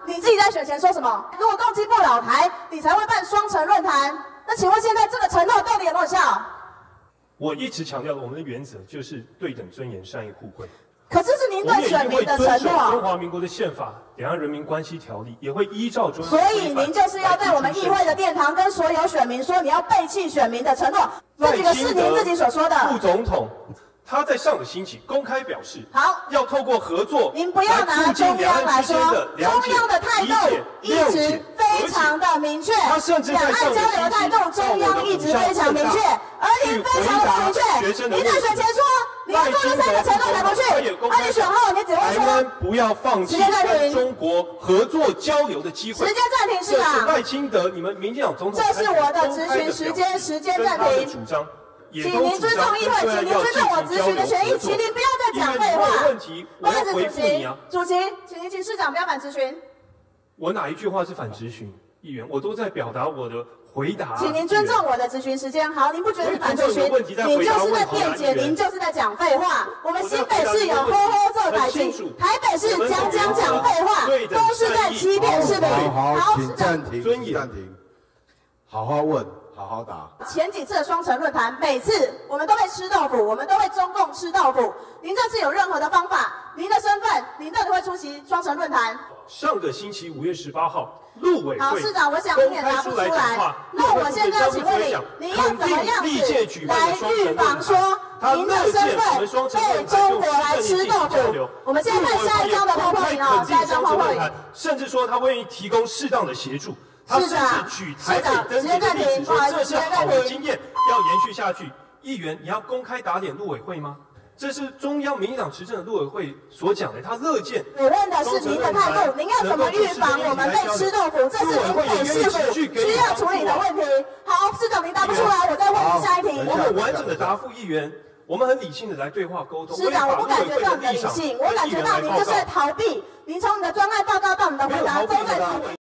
你自己在选前说什么？如果共济不老台，你才会办双城论坛。那请问现在这个承诺到底有没有效？ 我一直强调我们的原则就是对等、尊严、善意、互惠。 可是是您对选民的承我们也会遵守中诺。 华民国的宪法、两岸人民关系条例，也会依照中央。 所以您就是要在我们议会的殿堂跟所有选民说，你要背弃选民的承诺。这几个是您自己所说的。 副总统。他在上个星期公开表示， 好， 要透过合作， 您不要拿中央来说，中央的态度一直非常的明确， 他甚至在上个星期， 两岸交流态度中央一直非常明确，而您非常的明确，您在选前说你要做这3个承诺才不去，而你选后你只会说， 台湾不要放弃跟中国合作交流的机会。 时间暂停，市长。 这是赖清德，你们民进党总统。 这是我的质询时间，时间暂停。 主张。 请您尊重议会，请您尊重我质询的权益，请您不要再讲废话。 不好意思，回复你啊。 主席，请您请市长不要反质询。 我哪一句话是反质询？议员，我都在表达我的回答。 请您尊重我的质询时间。好，您不觉得是反质询？您就是在辩解，您就是在讲废话。我们新北市有吼吼做台进，台北市讲废话，都是在欺骗市民。 好，请暂停，暂停，好好问。好好答。 前几次的双城论坛，每次我们都被吃豆腐，我们都被中共吃豆腐。您这次有任何的方法？您的身份，您到底会出席双城论坛？ 上个星期5月18号，陆委会好，市长，我想你也答不出来。那我现在要请问你，你要怎么样子来预防说您的身份被中国来吃豆腐？我们现在看下一张的泡泡影哦，下一张泡泡影。 甚至说他会提供适当的协助。他甚至举台北登记的例子说这是好的经验，要延续下去。议员，你要公开打脸陆委会吗？这是中央民进党执政的陆委会所讲的，他乐见。 我问的是您的态度，您要怎么预防我们被吃豆腐？这是您北市府需要处理的问题。好，市长您答不出来，我再问您下一题。 我很完整的答复议员，我们很理性的来对话沟通。 市长，我不感觉到你的理性，我感觉到您就是在逃避。您从你的专案报告到你的回答都在逃避。